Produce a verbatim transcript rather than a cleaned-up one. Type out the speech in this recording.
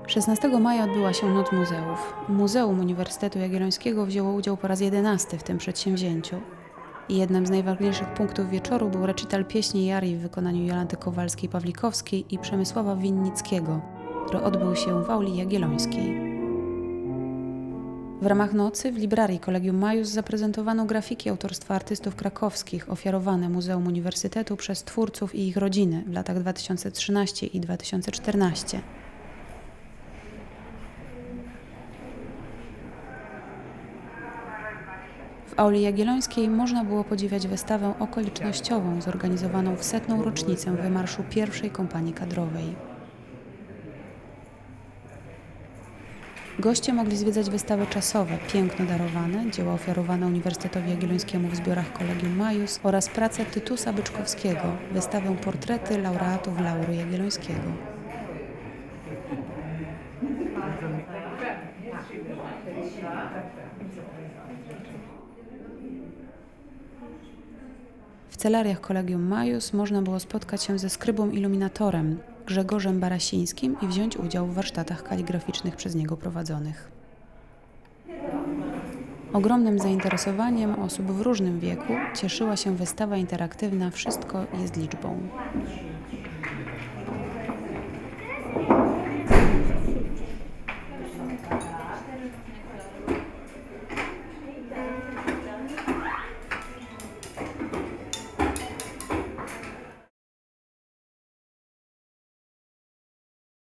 szesnastego maja odbyła się Noc Muzeów. Muzeum Uniwersytetu Jagiellońskiego wzięło udział po raz jedenasty w tym przedsięwzięciu. I jednym z najważniejszych punktów wieczoru był recital pieśni i arii w wykonaniu Jolanty Kowalskiej-Pawlikowskiej i Przemysława Winnickiego, który odbył się w auli jagiellońskiej. W ramach nocy w librarii Collegium Maius zaprezentowano grafiki autorstwa artystów krakowskich ofiarowane Muzeum Uniwersytetu przez twórców i ich rodziny w latach dwa tysiące trzynastym i dwa tysiące czternastym. W auli jagiellońskiej można było podziwiać wystawę okolicznościową zorganizowaną w setną rocznicę wymarszu pierwszej kompanii kadrowej. Goście mogli zwiedzać wystawy czasowe Piękno darowane, dzieła ofiarowane Uniwersytetowi Jagiellońskiemu w zbiorach Collegium Maius oraz pracę Tytusa Byczkowskiego, wystawę Portrety laureatów Laury Jagiellońskiego. W celariach Collegium Maius można było spotkać się ze skrybą iluminatorem Grzegorzem Barasińskim i wziąć udział w warsztatach kaligraficznych przez niego prowadzonych. Ogromnym zainteresowaniem osób w różnym wieku cieszyła się wystawa interaktywna Wszystko jest liczbą.